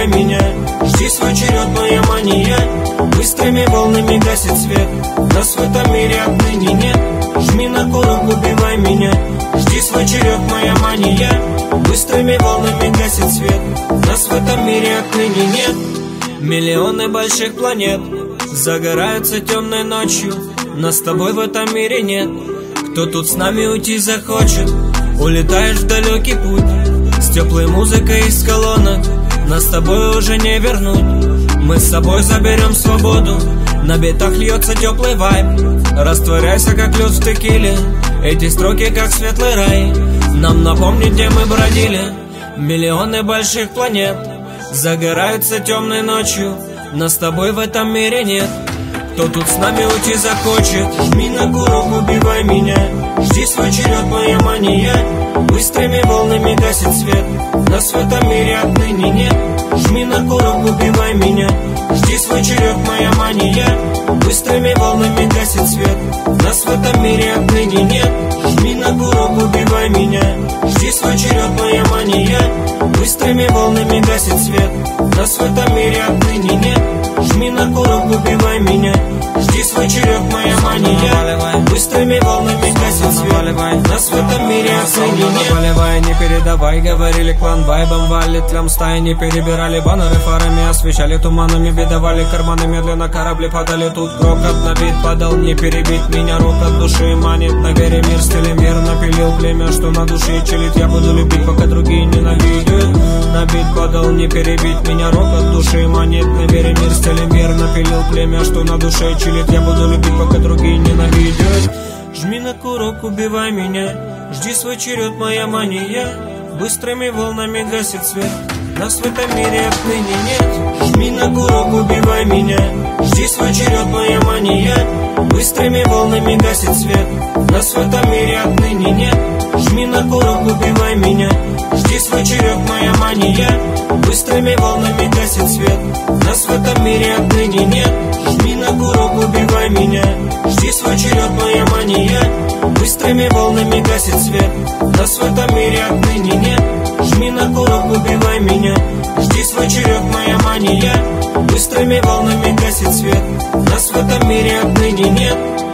убивай меня. Жди свой черед, моя мания. Быстрыми волнами гасит свет. Нас в этом мире отныне нет. Жми на курок, убивай меня. Жди свой черед, моя мания. Быстрыми волнами гасит свет. Нас в этом мире отныне нет. Миллионы больших планет загораются темной ночью. Нас с тобой в этом мире нет. Кто тут с нами уйти захочет? Улетаешь в далекий путь с теплой музыкой из колонок. Нас с тобой уже не вернуть. Мы с собой заберем свободу. На битах льется теплый вайб. Растворяйся, как лед в текиле. Эти строки, как светлый рай, нам напомнить, где мы бродили. Миллионы больших планет загораются темной ночью. Нас с тобой в этом мире нет. Кто тут с нами уйти захочет? Жми на курок, убивай меня. Жди свой черед, моя мания. Быстрыми волнами гасит свет. Нас в этом мире отныне нет. Жми на курок, убивай меня. Жди свой черед, моя мания. Быстрыми волнами гасит свет. Нас в этом мире отныне нет. Жми на курок, убивай меня. Жди свой черед, моя мания. Быстрыми волнами гасит свет. Нас в этом мире отныне нет. Жми на курок, убивай меня. Жди свой черед, моя мания. Быстрыми волнами гасит свет. Нас в этом мире отныне нет. Не передавай, говорили, клан вайбом валит. Лям стаи не перебирали, баннеры фарами освещали, туманами бедовали, карманы медленно корабли падали. Тут крокот на бит падал, не перебить меня, рок от души манит. На вере мир стилем мир напилил племя, что на душе чилит. Я буду любить, пока другие ненавидят. На бит падал, не перебить меня, рок от души манит. На вере мир стилем мир напилил племя, что на душе чилит. Я буду любить, пока другие ненавидят. Жми на курок, убивай меня. Жди свой черед, моя мания. Быстрыми волнами гасит свет. Нас в этом мире отныне нет. Жми на курок, убивай меня. Жди свой черед, моя мания. Быстрыми волнами гасит свет. Нас в этом мире отныне нет. Жми на курок, убивай меня. Жди свой черед, моя мания. Быстрыми волнами гасит свет. Нас в этом мире отныне нет. Жми на курок, убивай меня. Жди свой черед, моя мания. Быстрыми волнами гасит свет. Нас в этом мире отныне нет. Жми на курок, убивай меня. Жди свой черед, моя мания. Быстрыми волнами гасит свет. Нас в этом мире отныне нет.